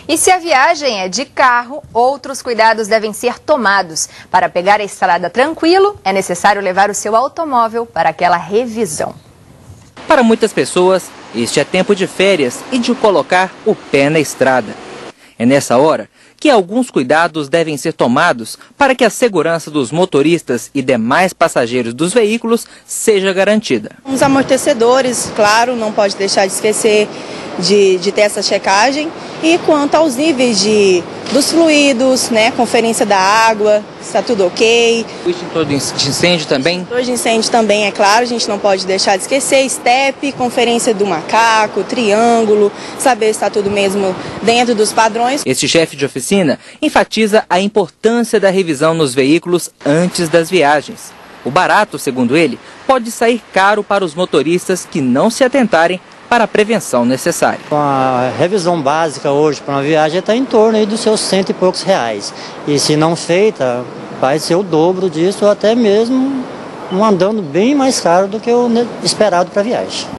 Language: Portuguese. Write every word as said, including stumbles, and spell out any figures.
E se a viagem é de carro, outros cuidados devem ser tomados. Para pegar a estrada tranquilo, é necessário levar o seu automóvel para aquela revisão. Para muitas pessoas, este é tempo de férias e de colocar o pé na estrada. É nessa hora que alguns cuidados devem ser tomados para que a segurança dos motoristas e demais passageiros dos veículos seja garantida. Os amortecedores, claro, não pode deixar de esquecer de, de ter essa checagem. E quanto aos níveis de, dos fluidos, né, conferência da água, está tudo ok. O extintor de incêndio também? O extintor de incêndio também, é claro, a gente não pode deixar de esquecer. Step, conferência do macaco, triângulo, saber se está tudo mesmo dentro dos padrões. Este chefe de oficina enfatiza a importância da revisão nos veículos antes das viagens. O barato, segundo ele, pode sair caro para os motoristas que não se atentarem para a prevenção necessária. A revisão básica hoje para uma viagem está em torno aí dos seus cento e poucos reais. E se não feita, vai ser o dobro disso, ou até mesmo um andando bem mais caro do que o esperado para a viagem.